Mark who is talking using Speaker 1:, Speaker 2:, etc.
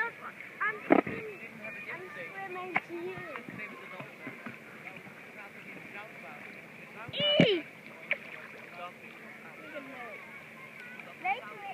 Speaker 1: I'm swimming to you. Eee! Look at me.